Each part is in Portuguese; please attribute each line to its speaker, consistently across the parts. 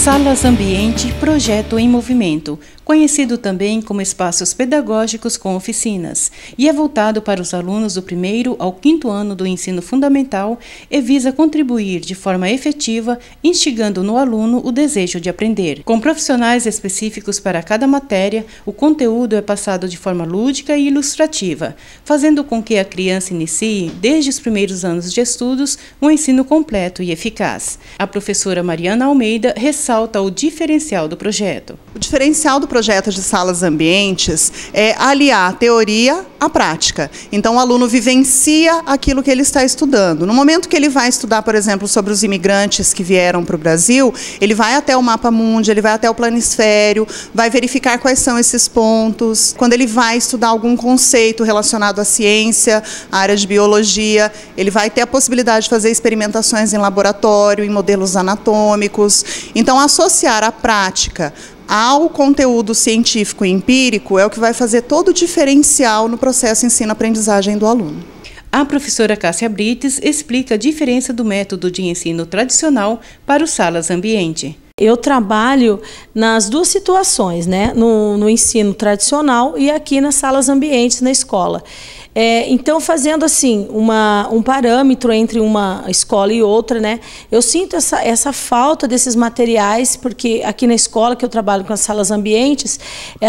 Speaker 1: Salas Ambiente, projeto em movimento, conhecido também como espaços pedagógicos com oficinas, e é voltado para os alunos do 1º ao 5º ano do ensino fundamental e visa contribuir de forma efetiva, instigando no aluno o desejo de aprender. Com profissionais específicos para cada matéria, o conteúdo é passado de forma lúdica e ilustrativa, fazendo com que a criança inicie, desde os primeiros anos de estudos, um ensino completo e eficaz. A professora Mariana Almeida ressalta o diferencial do projeto.
Speaker 2: O diferencial do projeto de salas ambientes é aliar a teoria à prática. Então, o aluno vivencia aquilo que ele está estudando. No momento que ele vai estudar, por exemplo, sobre os imigrantes que vieram para o Brasil, ele vai até o Mapa Mundi, ele vai até o Planisfério, vai verificar quais são esses pontos. Quando ele vai estudar algum conceito relacionado à ciência, à área de biologia, ele vai ter a possibilidade de fazer experimentações em laboratório, em modelos anatômicos. Então, associar a prática ao conteúdo científico e empírico é o que vai fazer todo o diferencial no processo ensino-aprendizagem do aluno.
Speaker 1: A professora Cássia Brites explica a diferença do método de ensino tradicional para os salas ambiente.
Speaker 3: Eu trabalho nas duas situações, né? No ensino tradicional e aqui nas salas ambientes na escola. Então, fazendo assim um parâmetro entre uma escola e outra, né? Eu sinto essa falta desses materiais, porque aqui na escola que eu trabalho com as salas ambientes,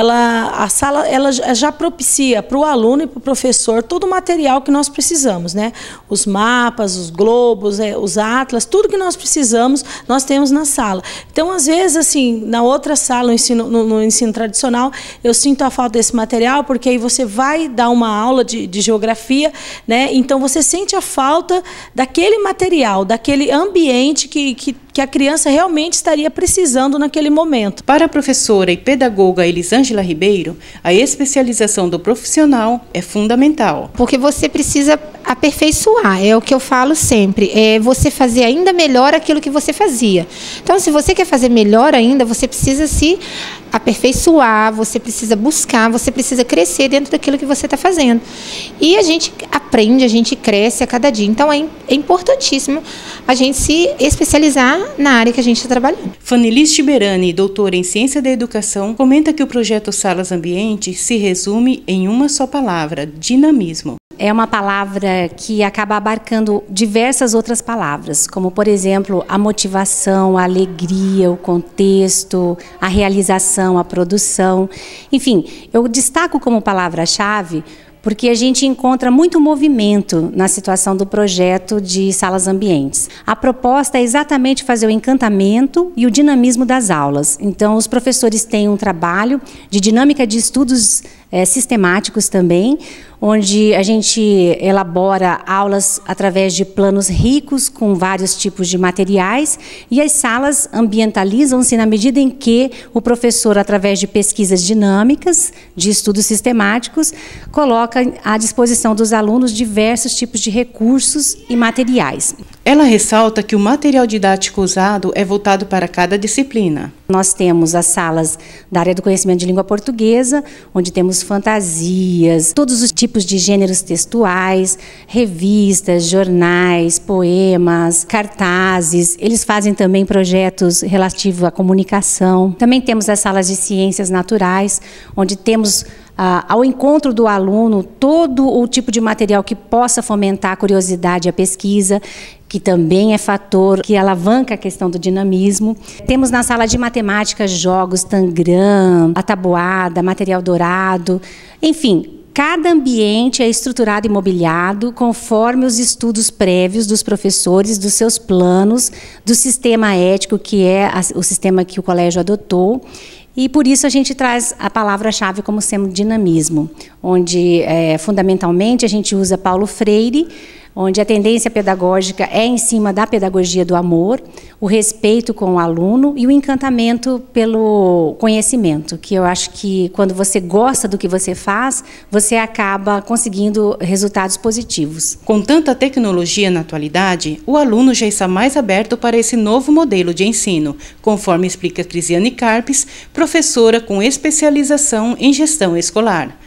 Speaker 3: a sala já propicia para o aluno e para o professor todo o material que nós precisamos, né? Os mapas, os globos, os atlas, tudo que nós precisamos, nós temos na sala. Então, às vezes, assim, na outra sala, no ensino tradicional, eu sinto a falta desse material, porque aí você vai dar uma aula de geografia, né? Então você sente a falta daquele material, daquele ambiente que a criança realmente estaria precisando naquele momento.
Speaker 1: Para a professora e pedagoga Elisângela Ribeiro, a especialização do profissional é fundamental.
Speaker 4: Porque você precisa aperfeiçoar, é o que eu falo sempre, é você fazer ainda melhor aquilo que você fazia. Então, se você quer fazer melhor ainda, você precisa se aperfeiçoar, você precisa buscar, você precisa crescer dentro daquilo que você está fazendo. E a gente aprende, a gente cresce a cada dia. Então, é importantíssimo a gente se especializar na área que a gente está trabalhando.
Speaker 1: Fanilis Tiberani, doutora em Ciência da Educação, comenta que o projeto Salas Ambiente se resume em uma só palavra: dinamismo.
Speaker 5: É uma palavra que acaba abarcando diversas outras palavras, como, por exemplo, a motivação, a alegria, o contexto, a realização, a produção. Enfim, eu destaco como palavra-chave porque a gente encontra muito movimento na situação do projeto de salas ambientes. A proposta é exatamente fazer o encantamento e o dinamismo das aulas. Então, os professores têm um trabalho de dinâmica de estudos sistemáticos também, onde a gente elabora aulas através de planos ricos com vários tipos de materiais, e as salas ambientalizam-se na medida em que o professor, através de pesquisas dinâmicas, de estudos sistemáticos, coloca à disposição dos alunos diversos tipos de recursos e materiais.
Speaker 1: Ela ressalta que o material didático usado é voltado para cada disciplina.
Speaker 5: Nós temos as salas da área do conhecimento de língua portuguesa, onde temos fantasias, todos os tipos de gêneros textuais, revistas, jornais, poemas, cartazes. Eles fazem também projetos relativos à comunicação. Também temos as salas de ciências naturais, onde temos ao encontro do aluno todo o tipo de material que possa fomentar a curiosidade e a pesquisa, que também é fator que alavanca a questão do dinamismo. Temos na sala de matemática jogos, tangram, a tabuada, material dourado, enfim. Cada ambiente é estruturado e mobiliado conforme os estudos prévios dos professores, dos seus planos, do sistema ético, que é o sistema que o colégio adotou. E por isso a gente traz a palavra-chave como sendo dinamismo, onde fundamentalmente a gente usa Paulo Freire, onde a tendência pedagógica é em cima da pedagogia do amor, o respeito com o aluno e o encantamento pelo conhecimento, que eu acho que quando você gosta do que você faz, você acaba conseguindo resultados positivos.
Speaker 1: Com tanta tecnologia na atualidade, o aluno já está mais aberto para esse novo modelo de ensino, conforme explica Crisiane Carpes, professora com especialização em gestão escolar.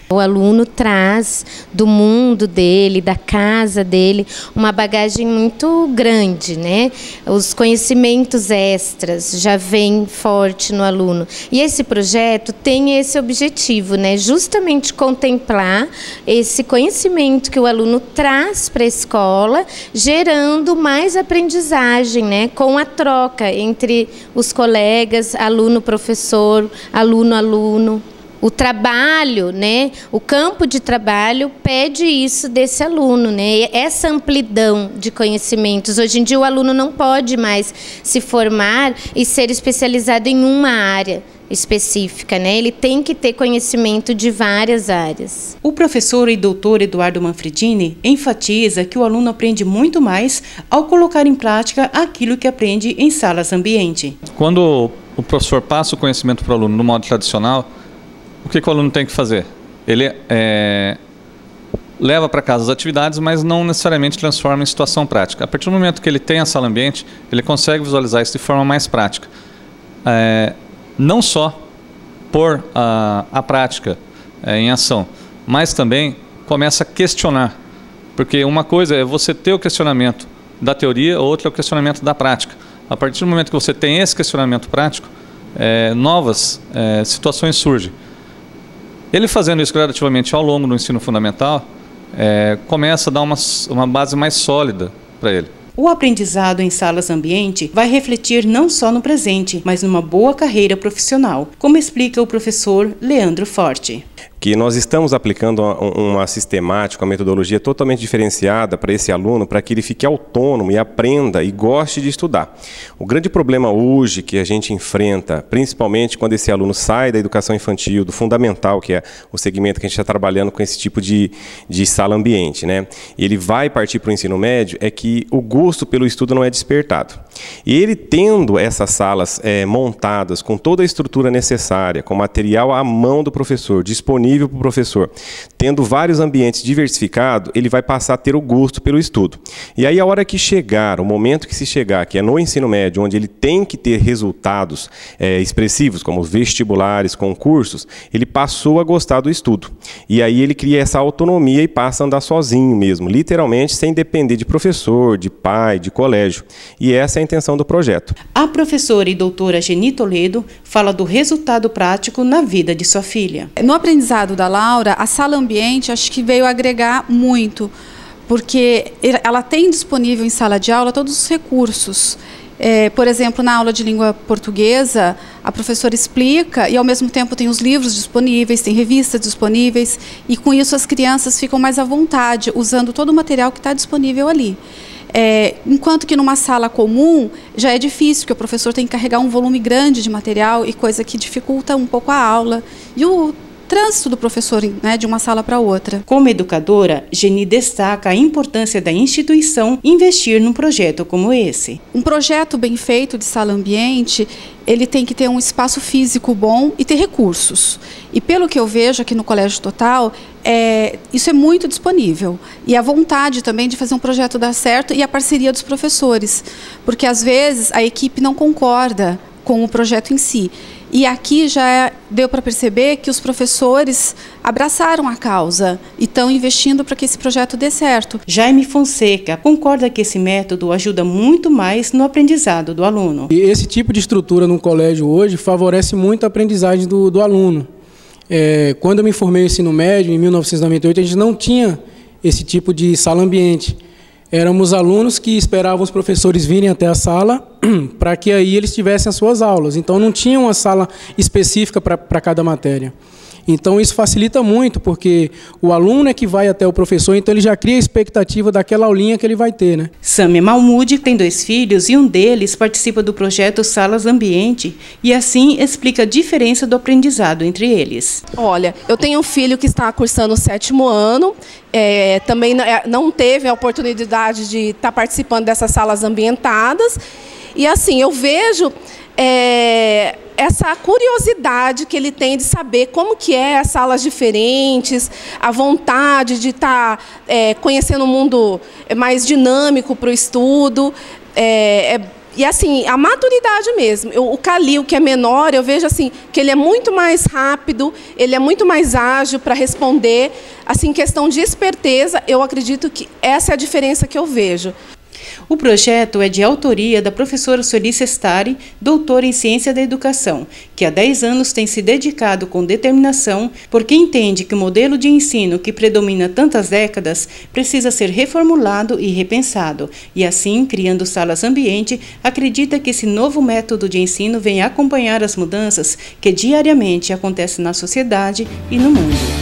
Speaker 6: O aluno traz do mundo dele, da casa dele, uma bagagem muito grande, né? Os conhecimentos extras já vêm forte no aluno. E esse projeto tem esse objetivo, né? Justamente contemplar esse conhecimento que o aluno traz para a escola, gerando mais aprendizagem, né? Com a troca entre os colegas, aluno-professor, aluno-aluno. O trabalho, né, o campo de trabalho pede isso desse aluno, né, essa amplidão de conhecimentos. Hoje em dia o aluno não pode mais se formar e ser especializado em uma área específica, né? Ele tem que ter conhecimento de várias áreas.
Speaker 1: O professor e doutor Eduardo Manfredini enfatiza que o aluno aprende muito mais ao colocar em prática aquilo que aprende em salas ambiente.
Speaker 7: Quando o professor passa o conhecimento para o aluno no modo tradicional, o que o aluno tem que fazer? Ele leva para casa as atividades, mas não necessariamente transforma em situação prática. A partir do momento que ele tem a sala ambiente, ele consegue visualizar isso de forma mais prática. Não só por a prática em ação, mas também começa a questionar. Porque uma coisa é você ter o questionamento da teoria, outra é o questionamento da prática. A partir do momento que você tem esse questionamento prático, novas situações surgem. Ele fazendo isso gradativamente ao longo do ensino fundamental, começa a dar uma base mais sólida para ele.
Speaker 1: O aprendizado em salas ambiente vai refletir não só no presente, mas numa boa carreira profissional, como explica o professor Leandro Forte.
Speaker 8: Que nós estamos aplicando uma sistemática, uma metodologia totalmente diferenciada para esse aluno, para que ele fique autônomo e aprenda e goste de estudar. O grande problema hoje que a gente enfrenta, principalmente quando esse aluno sai da educação infantil, do fundamental, que é o segmento que a gente está trabalhando com esse tipo de sala ambiente, né? E ele vai partir para o ensino médio, é que o gosto pelo estudo não é despertado. E ele tendo essas salas montadas com toda a estrutura necessária, com material à mão do professor, disponível para o professor, tendo vários ambientes diversificados, ele vai passar a ter o gosto pelo estudo. E aí a hora que chegar, o momento que se chegar, que é no ensino médio, onde ele tem que ter resultados expressivos, como vestibulares, concursos, ele passou a gostar do estudo. E aí ele cria essa autonomia e passa a andar sozinho mesmo, literalmente sem depender de professor, de pai, de colégio. E essa é a intenção do projeto.
Speaker 1: A professora e doutora Geni Toledo fala do resultado prático na vida de sua filha.
Speaker 9: No aprendizado da Laura, a sala ambiente acho que veio agregar muito, porque ela tem disponível em sala de aula todos os recursos. Por exemplo, na aula de língua portuguesa, a professora explica e, ao mesmo tempo, tem os livros disponíveis, tem revistas disponíveis, e com isso as crianças ficam mais à vontade, usando todo o material que está disponível ali. Enquanto que numa sala comum já é difícil, porque o professor tem que carregar um volume grande de material e coisa que dificulta um pouco a aula e o trânsito do professor, né, de uma sala para outra.
Speaker 1: Como educadora, Geni destaca a importância da instituição investir num projeto como esse.
Speaker 9: Um projeto bem feito de sala ambiente, ele tem que ter um espaço físico bom e ter recursos. E pelo que eu vejo aqui no Colégio Total, isso é muito disponível. E a vontade também de fazer um projeto dar certo e a parceria dos professores. Porque às vezes a equipe não concorda com o projeto em si. E aqui já deu para perceber que os professores abraçaram a causa e estão investindo para que esse projeto dê certo.
Speaker 1: Jaime Fonseca concorda que esse método ajuda muito mais no aprendizado do aluno.
Speaker 10: E esse tipo de estrutura no colégio hoje favorece muito a aprendizagem do aluno. Quando eu me formei no ensino médio, em 1998, a gente não tinha esse tipo de sala ambiente. Éramos alunos que esperavam os professores virem até a sala para que aí eles tivessem as suas aulas. Então, não tinha uma sala específica para cada matéria. Então, isso facilita muito, porque o aluno é que vai até o professor, então ele já cria a expectativa daquela aulinha que ele vai ter, né?
Speaker 1: Samia Malmude tem 2 filhos e um deles participa do projeto Salas Ambiente e assim explica a diferença do aprendizado entre eles.
Speaker 11: Olha, eu tenho um filho que está cursando o 7º ano, também não teve a oportunidade de estar participando dessas salas ambientadas e assim, eu vejo essa curiosidade que ele tem de saber como que as salas diferentes, a vontade de estar conhecendo um mundo mais dinâmico para o estudo. É E assim, a maturidade mesmo. O Calil, que é menor, eu vejo assim que ele é muito mais rápido, ele é muito mais ágil para responder. Assim, questão de esperteza, eu acredito que essa é a diferença que eu vejo.
Speaker 1: O projeto é de autoria da professora Sueli Sestari, doutora em Ciência da Educação, que há 10 anos tem se dedicado com determinação porque entende que o modelo de ensino que predomina tantas décadas precisa ser reformulado e repensado. E assim, criando salas ambiente, acredita que esse novo método de ensino vem acompanhar as mudanças que diariamente acontecem na sociedade e no mundo.